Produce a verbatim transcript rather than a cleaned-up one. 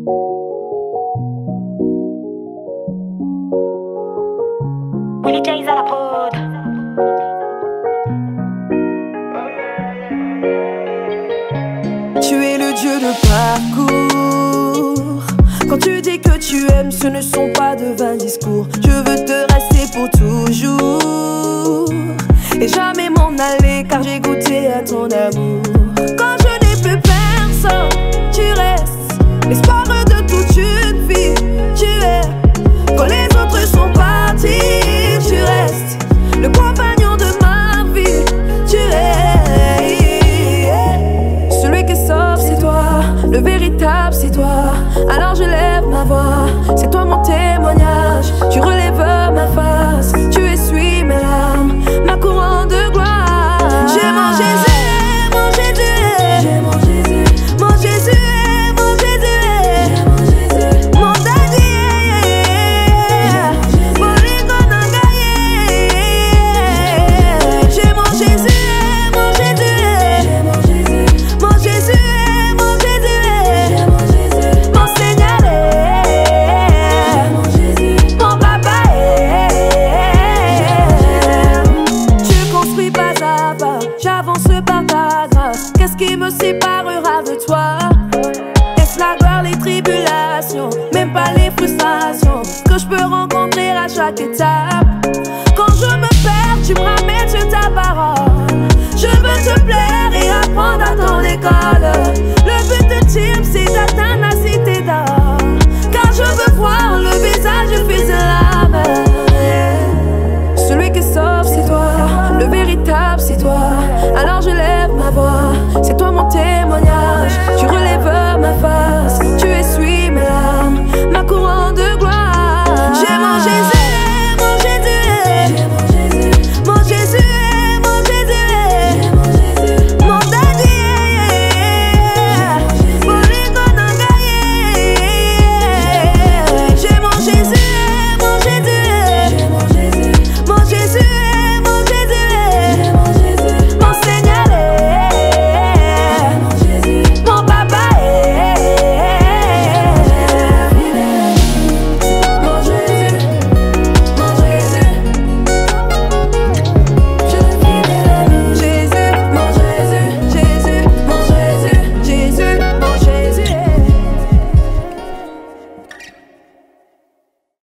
Willy Jays à la prod. Tu es le dieu de parcours. Quand tu dis que tu aimes, ce ne sont pas de vains discours. Je veux te rester pour toujours et jamais m'en aller, car j'ai goûté à ton amour.